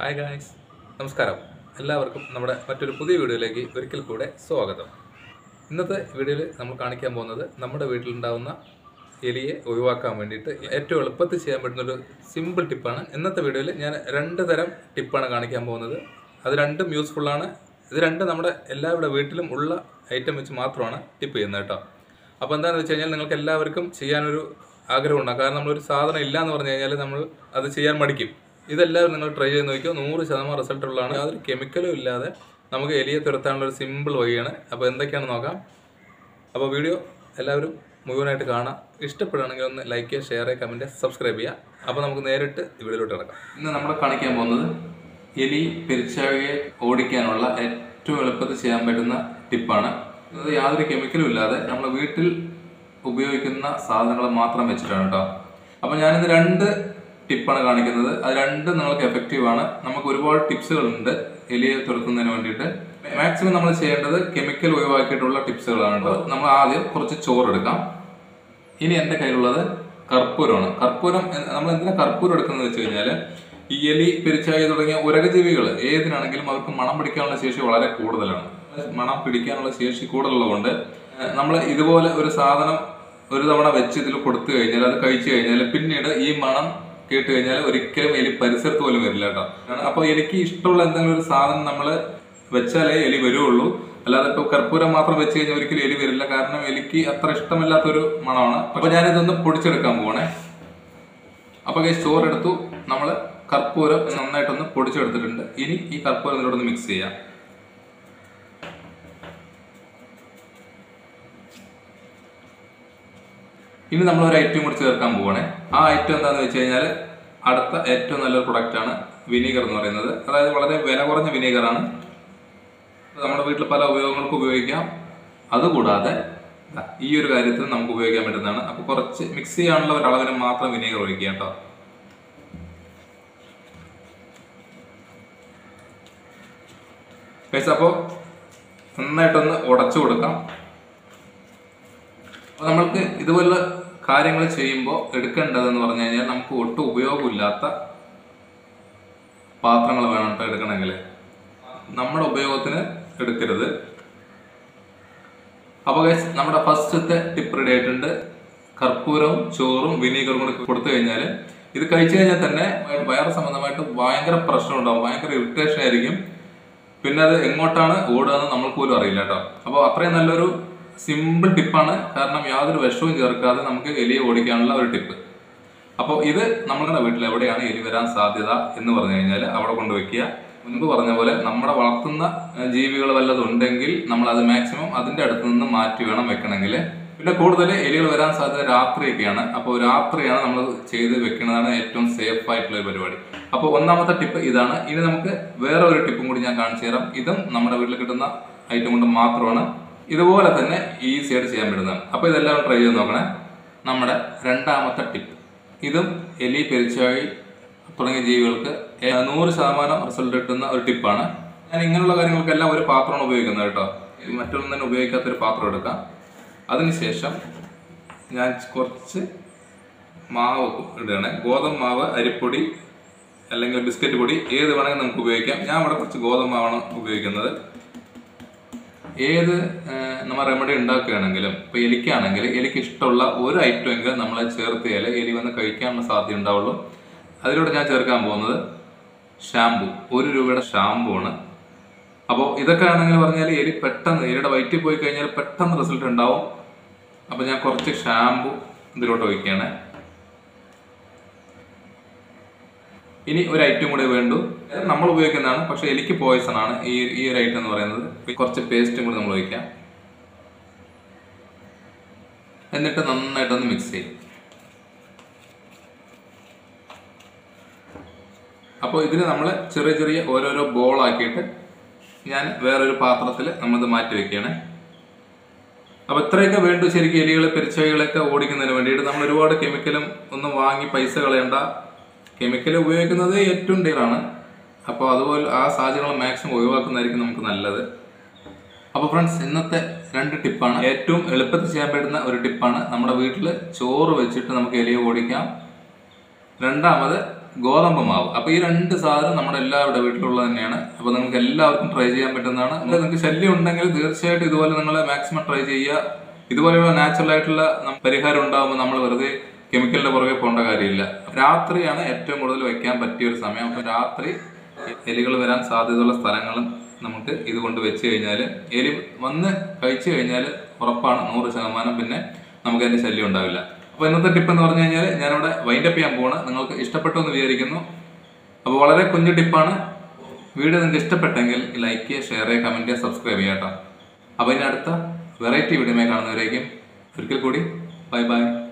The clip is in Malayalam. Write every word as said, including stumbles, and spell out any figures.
ഹായ് ഗായ്സ്, നമസ്കാരം. എല്ലാവർക്കും നമ്മുടെ മറ്റൊരു പുതിയ വീഡിയോയിലേക്ക് ഒരിക്കൽ കൂടെ സ്വാഗതം. ഇന്നത്തെ വീഡിയോയിൽ നമ്മൾ കാണിക്കാൻ പോകുന്നത് നമ്മുടെ വീട്ടിലുണ്ടാകുന്ന എലിയെ ഒഴിവാക്കാൻ വേണ്ടിയിട്ട് ഏറ്റവും എളുപ്പത്തിൽ ചെയ്യാൻ പറ്റുന്നൊരു സിമ്പിൾ ടിപ്പാണ്. ഇന്നത്തെ വീഡിയോയിൽ ഞാൻ രണ്ട് തരം ടിപ്പാണ് കാണിക്കാൻ പോകുന്നത്. അത് രണ്ടും യൂസ്ഫുള്ളാണ്. ഇത് രണ്ടും നമ്മുടെ എല്ലാവരുടെ വീട്ടിലും ഉള്ള ഐറ്റം വെച്ച് മാത്രമാണ് ടിപ്പ് ചെയ്യുന്നത് കേട്ടോ. അപ്പോൾ എന്താണെന്ന് വെച്ച് കഴിഞ്ഞാൽ നിങ്ങൾക്ക് എല്ലാവർക്കും ചെയ്യാനൊരു ആഗ്രഹമുണ്ടാകും. കാരണം നമ്മളൊരു സാധനം ഇല്ല എന്ന് പറഞ്ഞു കഴിഞ്ഞാൽ നമ്മൾ അത് ചെയ്യാൻ മടിക്കും. ഇതെല്ലാവരും നിങ്ങൾ ട്രൈ ചെയ്ത് നോക്കിയോ, നൂറ് ശതമാനം റിസൾട്ട് ഉള്ളതാണ്. യാതൊരു കെമിക്കലും ഇല്ലാതെ നമുക്ക് എലിയെ തുരത്താനുള്ള ഒരു സിമ്പിൾ വഴിയാണ്. അപ്പോൾ എന്തൊക്കെയാണെന്ന് നോക്കാം. അപ്പോൾ വീഡിയോ എല്ലാവരും മുഴുവനായിട്ട് കാണാം. ഇഷ്ടപ്പെടുകയാണെങ്കിൽ ഒന്ന് ലൈക്ക് ചെയ്യുക, ഷെയർ ചെയ്യുക, കമൻറ്റ് ചെയ്യുക, സബ്സ്ക്രൈബ് ചെയ്യുക. അപ്പോൾ നമുക്ക് നേരിട്ട് വീഡിയോയിലോട്ട് കിടക്കാം. ഇന്ന് നമ്മൾ കാണിക്കാൻ പോകുന്നത് എലി പെരിച്ചാഴിയെ ഓടിക്കാനുള്ള ഏറ്റവും എളുപ്പത്തിൽ ചെയ്യാൻ പറ്റുന്ന ടിപ്പാണ്. ഇത് യാതൊരു കെമിക്കലും ഇല്ലാതെ നമ്മൾ വീട്ടിൽ ഉപയോഗിക്കുന്ന സാധനങ്ങൾ മാത്രം വെച്ചിട്ടാണ് കേട്ടോ. അപ്പോൾ ഞാനിത് രണ്ട് ടിപ്പാണ് കാണിക്കുന്നത്. അത് രണ്ടും നിങ്ങൾക്ക് എഫക്റ്റീവാണ്. നമുക്ക് ഒരുപാട് ടിപ്സുകളുണ്ട് എലിയെ തുരത്തുന്നതിന് വേണ്ടിയിട്ട്. മാക്സിമം നമ്മൾ ചെയ്യേണ്ടത് കെമിക്കൽ ഒഴിവാക്കിയിട്ടുള്ള ടിപ്സുകളാണ് കേട്ടോ. നമ്മൾ ആദ്യം കുറച്ച് ചോറെടുക്കാം. ഇനി എൻ്റെ കയ്യിലുള്ളത് കർപ്പൂരമാണ്. കർപ്പൂരം നമ്മൾ എന്തിനാ കർപ്പൂരം എടുക്കുന്നത് വെച്ച് കഴിഞ്ഞാൽ ഈ എലി പെരിച്ചാഴി തുടങ്ങിയ ഉരകജീവികൾ ഏതിനാണെങ്കിലും അവർക്ക് മണം പിടിക്കാനുള്ള ശേഷി വളരെ കൂടുതലാണ്. മണം പിടിക്കാനുള്ള ശേഷി കൂടുതലുള്ളതുകൊണ്ട് നമ്മൾ ഇതുപോലെ ഒരു സാധനം ഒരു തവണ വെച്ച് ഇതിൽ കൊടുത്തു കഴിഞ്ഞാൽ, അത് കഴിച്ചു കഴിഞ്ഞാൽ പിന്നീട് ഈ മണം കേട്ട് കഴിഞ്ഞാൽ ഒരിക്കലും എലി പരിസരത്ത് പോലും വരില്ല കേട്ടോ. അപ്പോൾ എലിക്ക് ഇഷ്ടമുള്ള എന്തെങ്കിലും ഒരു സാധനം നമ്മൾ വെച്ചാലേ എലി വരുള്ളൂ. അല്ലാതെ ഇപ്പോൾ കർപ്പൂരം മാത്രം വെച്ച് കഴിഞ്ഞാൽ ഒരിക്കലും എലി വരില്ല. കാരണം എലിക്ക് അത്ര ഇഷ്ടമില്ലാത്തൊരു മണമാണ്. അപ്പോൾ ഞാനിതൊന്ന് പൊടിച്ചെടുക്കാൻ പോകണേ. അപ്പോൾ ഈ ചോറെടുത്തു, നമ്മൾ കർപ്പൂരം നന്നായിട്ടൊന്ന് പൊടിച്ചെടുത്തിട്ടുണ്ട്. ഇനി ഈ കർപ്പൂരം ഇതിലോട്ടൊന്ന് മിക്സ് ചെയ്യാം. ഇനി നമ്മൾ ഒരു ഐറ്റം കൂടി ചേർക്കാൻ പോവാണ്. ആ ഐറ്റം എന്താണെന്ന് വെച്ച് കഴിഞ്ഞാൽ അടുത്ത ഏറ്റവും നല്ലൊരു പ്രൊഡക്റ്റാണ് വിനീഗർ എന്ന് പറയുന്നത്. അതായത് വളരെ വില കുറഞ്ഞ വിനീഗറാണ്. നമ്മുടെ വീട്ടിൽ പല ഉപയോഗങ്ങൾക്ക് ഉപയോഗിക്കാം. അതുകൂടാതെ ഈ ഒരു കാര്യത്തിൽ നമുക്ക് ഉപയോഗിക്കാൻ പറ്റുന്നതാണ്. അപ്പോൾ കുറച്ച് മിക്സ് ചെയ്യാനുള്ള ഒരു അളവിന് മാത്രം വിനീഗർ ഒഴിക്കുക കേട്ടോ. അപ്പോൾ നന്നായിട്ടൊന്ന് ഉടച്ചു കൊടുക്കാം. അപ്പോൾ നമ്മൾക്ക് ഇതുപോലുള്ള കാര്യങ്ങൾ ചെയ്യുമ്പോൾ എടുക്കേണ്ടതെന്ന് പറഞ്ഞു കഴിഞ്ഞാൽ നമുക്ക് ഒട്ടും ഉപയോഗമില്ലാത്ത പാത്രങ്ങൾ വേണം കേട്ടോ എടുക്കണമെങ്കിൽ. നമ്മുടെ ഉപയോഗത്തിന് എടുക്കരുത്. അപ്പോൾ ഗൈസ്, നമ്മുടെ ഫസ്റ്റത്തെ ടിപ്പ് റെഡി ആയിട്ടുണ്ട്. കർപ്പൂരവും ചോറും വിനീഗറും കൂടി കൊടുത്തു കഴിഞ്ഞാൽ ഇത് കഴിച്ചു കഴിഞ്ഞാൽ തന്നെ വയറ് സംബന്ധമായിട്ട് ഭയങ്കര പ്രശ്നം ഉണ്ടാവും. ഭയങ്കര ഇറിറ്റേഷൻ ആയിരിക്കും. പിന്നെ അത് എങ്ങോട്ടാണ് ഓടുകയെന്ന് നമ്മൾക്ക് പോലും അറിയില്ല കേട്ടോ. അപ്പോൾ അത്രയും നല്ലൊരു സിമ്പിൾ ടിപ്പാണ്. കാരണം യാതൊരു വിഷവും ചേർക്കാതെ നമുക്ക് എലിയെ ഓടിക്കാനുള്ള ഒരു ടിപ്പ്. അപ്പോൾ ഇത് നമ്മളുടെ വീട്ടിൽ എവിടെയാണ് എലി വരാൻ സാധ്യത എന്ന് പറഞ്ഞു കഴിഞ്ഞാൽ അവിടെ കൊണ്ടുവയ്ക്കുക. മുൻപ് പറഞ്ഞ പോലെ നമ്മുടെ വളർത്തുന്ന ജീവികൾ വല്ലതും ഉണ്ടെങ്കിൽ നമ്മൾ അത് മാക്സിമം അതിൻ്റെ അടുത്ത് നിന്ന് മാറ്റി വേണം വെക്കണമെങ്കിൽ. പിന്നെ കൂടുതൽ എലികൾ വരാൻ സാധ്യത രാത്രിയൊക്കെയാണ്. അപ്പോൾ രാത്രിയാണ് നമ്മൾ ചെയ്ത് വെക്കുന്നതാണ് ഏറ്റവും സേഫ് ആയിട്ടുള്ള ഒരു പരിപാടി. അപ്പോൾ ഒന്നാമത്തെ ടിപ്പ് ഇതാണ്. ഇനി നമുക്ക് വേറെ ഒരു ടിപ്പും കൂടി ഞാൻ കാണിച്ചു തരാം. ഇതും നമ്മുടെ വീട്ടിൽ കിട്ടുന്ന ഐറ്റം കൊണ്ട് മാത്രമാണ്. ഇതുപോലെ തന്നെ ഈസി ആയിട്ട് ചെയ്യാൻ പറ്റുന്നതാണ്. അപ്പോൾ ഇതെല്ലാം ട്രൈ ചെയ്ത് നോക്കണേ. നമ്മുടെ രണ്ടാമത്തെ ടിപ്പ്, ഇതും എലി പെരിച്ചാഴി തുടങ്ങിയ ജീവികൾക്ക് നൂറ് ശതമാനം റിസൾട്ട് കിട്ടുന്ന ഒരു ടിപ്പാണ്. ഞാൻ ഇങ്ങനെയുള്ള കാര്യങ്ങൾക്കെല്ലാം ഒരു പാത്രമാണ് ഉപയോഗിക്കുന്നത് കേട്ടോ. മറ്റൊന്നും തന്നെ ഉപയോഗിക്കാത്തൊരു പാത്രം എടുക്കാം. അതിനുശേഷം ഞാൻ കുറച്ച് മാവ് ഇടുകയാണ്. ഗോതമ്പ് മാവ്, അരിപ്പൊടി അല്ലെങ്കിൽ ബിസ്ക്കറ്റ് പൊടി ഏത് വേണമെങ്കിൽ നമുക്ക് ഉപയോഗിക്കാം. ഞാൻ ഇവിടെ കുറച്ച് ഗോതമ്പ് മാവാണ് ഉപയോഗിക്കുന്നത്. ഏത് നമ്മൾ റെമഡി ഉണ്ടാക്കുകയാണെങ്കിലും ഇപ്പോൾ എലിക്കാണെങ്കിൽ എലിക്ക് ഇഷ്ടമുള്ള ഒരു ഐറ്റം എങ്കിലും നമ്മളെ ചേർത്തിയാൽ എലി വന്ന് കഴിക്കാനുള്ള സാധ്യത ഉണ്ടാവുള്ളൂ. അതിലൂടെ ഞാൻ ചേർക്കാൻ പോകുന്നത് ഷാമ്പു. ഒരു രൂപയുടെ ഷാമ്പു ആണ്. അപ്പോൾ ഇതൊക്കെ ആണെങ്കിൽ പറഞ്ഞാൽ എലി പെട്ടെന്ന് എലിയുടെ വയറ്റിൽ പോയി കഴിഞ്ഞാൽ പെട്ടെന്ന് റിസൾട്ട് ഉണ്ടാവും. അപ്പോൾ ഞാൻ കുറച്ച് ഷാമ്പു ഇതിലോട്ട് ഒഴിക്കുകയാണ്. ഇനി ഒരു ഐറ്റം കൂടെ വേണ്ടു. നമ്മൾ ഉപയോഗിക്കുന്നതാണ്, പക്ഷെ എലിക്ക് പോയിസൺ ആണ് ഈ ഈ ഒരു ഐറ്റം എന്ന് പറയുന്നത്. കുറച്ച് പേസ്റ്റും കൂടി നമ്മൾ ഒഴിക്കാം. എന്നിട്ട് നന്നായിട്ടൊന്ന് മിക്സ് ചെയ്യും. അപ്പോൾ ഇതിന് നമ്മൾ ചെറിയ ചെറിയ ഓരോരോ ബോൾ ആക്കിയിട്ട് ഞാൻ വേറൊരു പാത്രത്തിൽ നമ്മളിത് മാറ്റി വെക്കുകയാണ്. അപ്പോൾ ഇത്രയൊക്കെ വേണ്ടു ശരിക്കും എലികളെ പെരിച്ചാഴികളൊക്കെ ഓടിക്കുന്നതിന് വേണ്ടിയിട്ട്. നമ്മൾ ഒരുപാട് കെമിക്കലും ഒന്നും വാങ്ങി പൈസ കളയേണ്ട. കെമിക്കൽ ഉപയോഗിക്കുന്നത് ഏറ്റവും ഡേഞ്ചറാണ്. അപ്പോൾ അതുപോലെ ആ സാഹചര്യങ്ങൾ മാക്സിമം ഒഴിവാക്കുന്നതായിരിക്കും നമുക്ക് നല്ലത്. അപ്പോൾ ഫ്രണ്ട്സ്, ഇന്നത്തെ രണ്ട് ടിപ്പാണ്. ഏറ്റവും എളുപ്പത്തിൽ ചെയ്യാൻ പറ്റുന്ന ഒരു ടിപ്പാണ്. നമ്മുടെ വീട്ടിൽ ചോറ് വെച്ചിട്ട് നമുക്ക് എലിയെ ഓടിക്കാം. രണ്ടാമത് ഗോതമ്പ് മാവ്. അപ്പോൾ ഈ രണ്ട് സാധനം നമ്മുടെ എല്ലാവരുടെ വീട്ടിലുള്ള തന്നെയാണ്. അപ്പോൾ നിങ്ങൾക്ക് എല്ലാവർക്കും ട്രൈ ചെയ്യാൻ പറ്റുന്നതാണ്. അല്ല നിങ്ങൾക്ക് ശല്യം ഉണ്ടെങ്കിൽ തീർച്ചയായിട്ടും ഇതുപോലെ നിങ്ങൾ മാക്സിമം ട്രൈ ചെയ്യുക. ഇതുപോലെയുള്ള നാച്ചുറൽ ആയിട്ടുള്ള പരിഹാരം ഉണ്ടാകുമ്പോൾ നമ്മൾ വെറുതെ കെമിക്കലിന്റെ പുറകെ പോകേണ്ട കാര്യമില്ല. രാത്രിയാണ് ഏറ്റവും കൂടുതൽ വയ്ക്കാൻ പറ്റിയ ഒരു സമയം. അപ്പോൾ രാത്രി എലികൾ വരാൻ സാധ്യതയുള്ള സ്ഥലങ്ങളും നമുക്ക് ഇതുകൊണ്ട് വെച്ച് കഴിഞ്ഞാൽ എലി വന്ന് കഴിച്ചു കഴിഞ്ഞാൽ ഉറപ്പാണ് നൂറ് ശതമാനം പിന്നെ നമുക്ക് അതിന്റെ ശല്യം ഉണ്ടാവില്ല. അപ്പോൾ ഇന്നത്തെ ടിപ്പ് എന്ന് പറഞ്ഞു കഴിഞ്ഞാൽ ഞാനിവിടെ വൈൻഡപ്പ് ചെയ്യാൻ പോവാണ്. നിങ്ങൾക്ക് ഇഷ്ടപ്പെട്ടു എന്ന് വിചാരിക്കുന്നു. അപ്പോൾ വളരെ കുഞ്ഞു ടിപ്പാണ്. വീഡിയോ നിങ്ങൾക്ക് ഇഷ്ടപ്പെട്ടെങ്കിൽ ലൈക്ക് ചെയ്യുക, ഷെയർ ചെയ്യുക, കമന്റ് ചെയ്യുക, സബ്സ്ക്രൈബ് ചെയ്യാം കേട്ടോ. അപ്പോൾ ഇനി അടുത്ത വെറൈറ്റി വീഡിയോമായി കാണുന്നവരേക്കും ഒരിക്കൽ കൂടി ബൈ ബൈ.